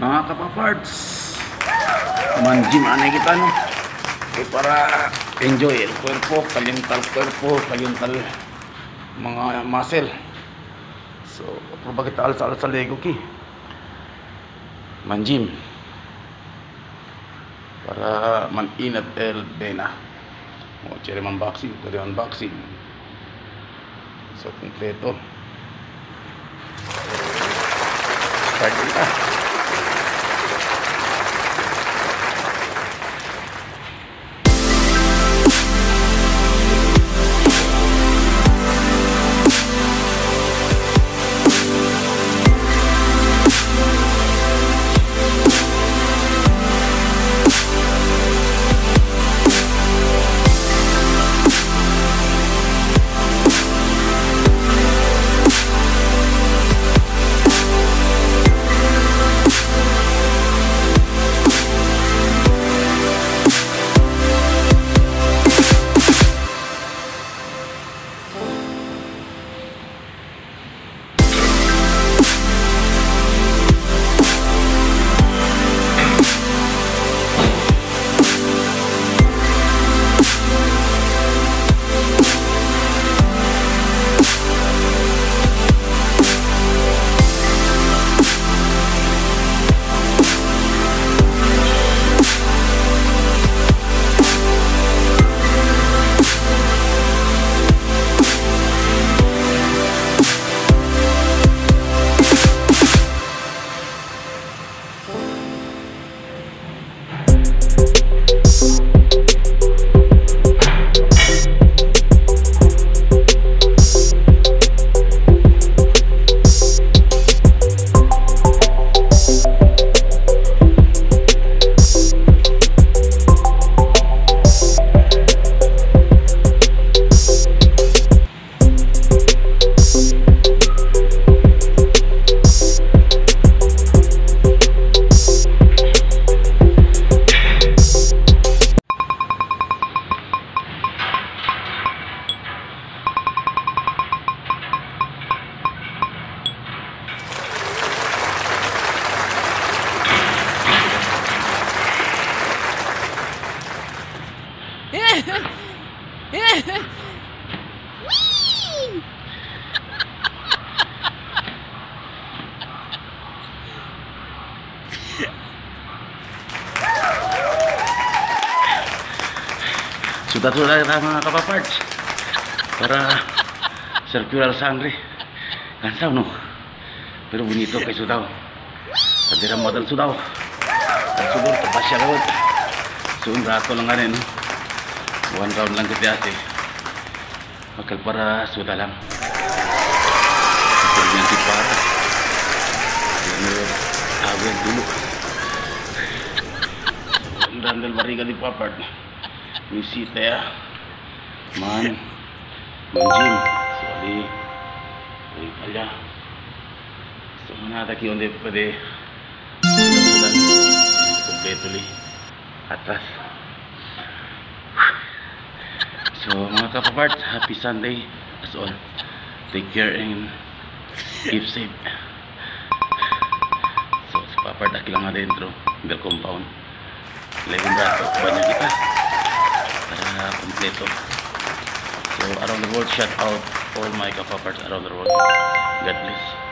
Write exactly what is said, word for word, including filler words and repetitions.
Mga kapaparts, manjim anay kita no. Eh, para enjoy el cuerpo, calientar el cuerpo, calientar mga muscle. So, proba kita al sa lego ki. Manjim. Para maninat el bena. O, chere unboxing, pwede unboxing. So, kompleto. Start kita. Sudah-sudah kita mga kapaparts para circular sangre kansaw no pero bonito kay sudaw kadira mo dan sudaw at sudaw tapasya rawat so un rato lang ganin no one round lang kita ate makal para suda lang pero yan si para yan awet dulu so dandal bariga di papart visita ya man manjim sorry ay pala so manata ki onde pwede sudan kompleto li atras so mga kapaparts, happy Sunday as all, take care and keep safe. So sa papart aki lang adentro del compound laging brato banyak kita para kompleto. So around the world, shout out all my kapaparts around the world. God bless.